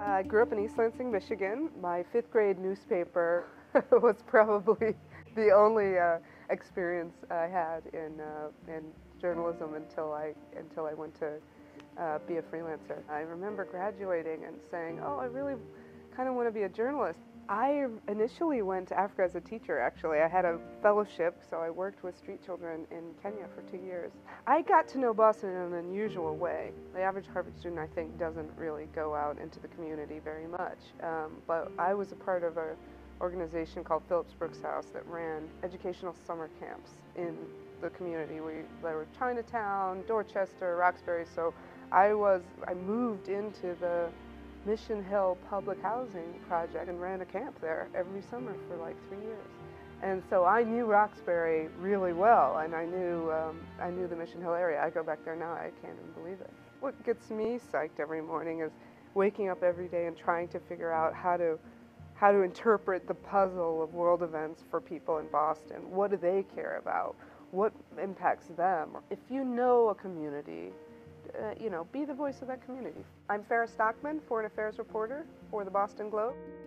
I grew up in East Lansing, Michigan. My fifth grade newspaper was probably the only experience I had in journalism until I went to be a freelancer. I remember graduating and saying, "Oh, I really kind of want to be a journalist." I initially went to Africa as a teacher, actually. I had a fellowship, so I worked with street children in Kenya for 2 years. I got to know Boston in an unusual way. The average Harvard student, I think, doesn't really go out into the community very much. But I was a part of an organization called Phillips Brooks House that ran educational summer camps in the community. There were Chinatown, Dorchester, Roxbury, so I moved into the Mission Hill Public Housing Project and ran a camp there every summer for like 3 years. And so I knew Roxbury really well, and I knew the Mission Hill area. I go back there now, I can't even believe it. What gets me psyched every morning is waking up every day and trying to figure out how to interpret the puzzle of world events for people in Boston. What do they care about? What impacts them? If you know a community, be the voice of that community. I'm Farrah Stockman, foreign affairs reporter for the Boston Globe.